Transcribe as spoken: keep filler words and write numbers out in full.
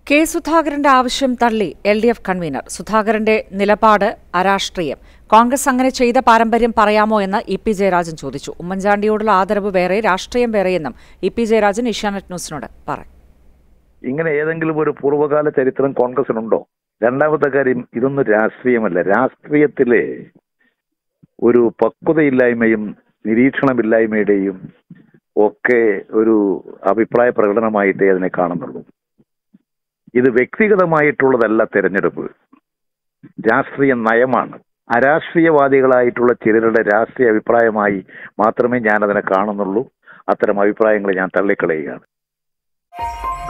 K സുധാകരന്റെ ആവശ്യം തള്ളി എൽ ഡി എഫ് കൺവീനർ. സുധാകരന്റെ നിലപാട് അരാഷ്ട്രീയം. കോൺഗ്രസ് അങ്ങനെ ചെയ്ത പാരമ്പര്യം പറയാമോ എന്ന് ഇ പി ജയരാജൻ ചോദിച്ചു. ഉമ്മൻചാണ്ടിയോടുള്ള ആദരവ് വേറെ, രാഷ്ട്രീയം വേറെയെന്നും ഇ പി ജയരാജൻ ഏഷ്യാനെറ്റ് ന്യൂസിനോട് പറഞ്ഞു. ഇങ്ങനെ ഏതെങ്കിലും ഒരു പൂർവ്വകാല ചരിത്രം കോൺഗ്രസിനുണ്ടോ? രണ്ടാമത്തെ കാര്യം, ഇതൊന്നും രാഷ്ട്രീയമല്ല. രാഷ്ട്രീയത്തിലെ ഒരു പക്വതയില്ലായ്മയും നിരീക്ഷണമില്ലായ്മയുടെയും ഒക്കെ ഒരു അഭിപ്രായ പ്രകടനമായിട്ടേ അതിനെ കാണുന്നുള്ളൂ. ഇത് വ്യക്തിഗതമായിട്ടുള്ളതല്ല തെരഞ്ഞെടുപ്പ്, രാഷ്ട്രീയ നയമാണ്. അരാഷ്ട്രീയവാദികളായിട്ടുള്ള ചിലരുടെ രാഷ്ട്രീയ അഭിപ്രായമായി മാത്രമേ ഞാനതിനെ കാണുന്നുള്ളൂ. അത്തരം അഭിപ്രായങ്ങളെ ഞാൻ തള്ളിക്കളയുകയാണ്.